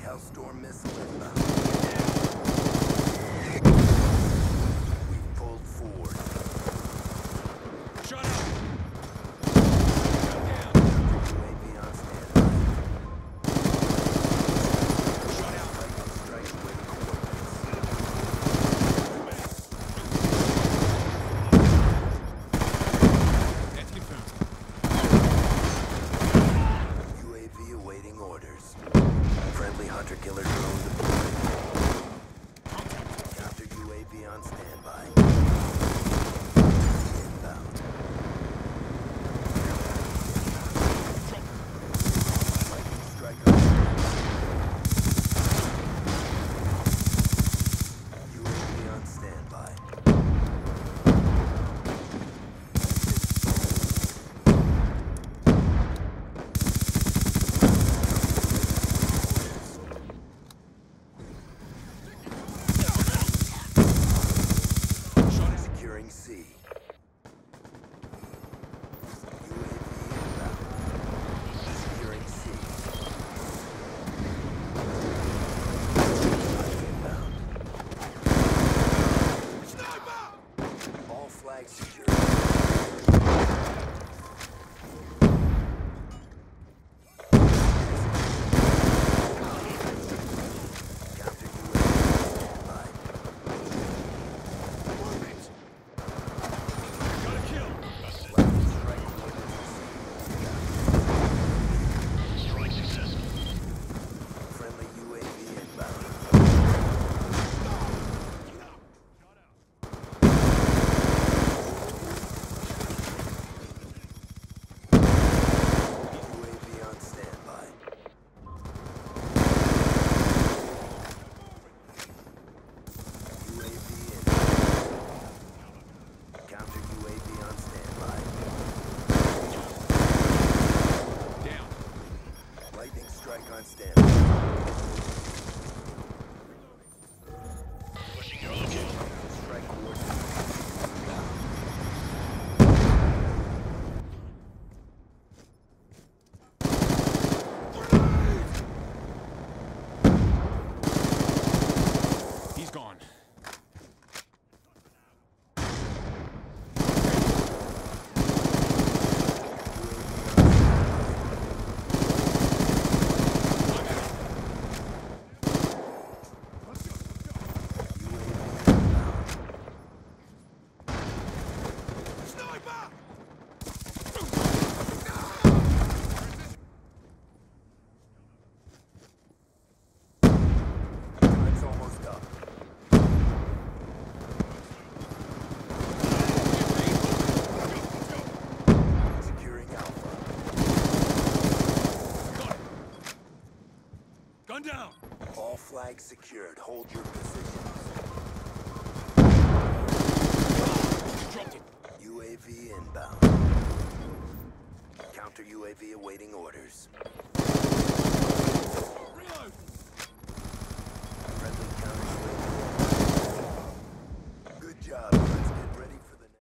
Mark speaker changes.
Speaker 1: Hellstorm missile inbound. We've pulled forward.
Speaker 2: Shut up!
Speaker 1: UAV on standby.
Speaker 2: Shut out!
Speaker 1: Lightning strike with coordinates.
Speaker 2: That's confirmed.
Speaker 1: UAV awaiting orders. Friendly hunter-killer drone deployed. Counter UAV on standby. Inbound. Lightning strike on UAV on standby. Securing C. UAV inbound. Securing C. Inbound. Sniper! All flags secured. Counter UAV standby.
Speaker 2: Got a kill!
Speaker 1: Lightning strike orders received.
Speaker 3: Strike successful.
Speaker 1: Friendly UAV inbound. UAV on standby. UAV inbound. Counter UAV on standby.
Speaker 2: Down.
Speaker 1: Lightning strike on standby.
Speaker 3: Pushing your location.
Speaker 1: Strike coordinates.
Speaker 2: He's gone.
Speaker 1: Time's almost up. Securing Alpha.
Speaker 2: Gun down!
Speaker 1: All flags secured. Hold your positions.
Speaker 2: Dropped it.
Speaker 1: UAV inbound. Counter UAV awaiting orders.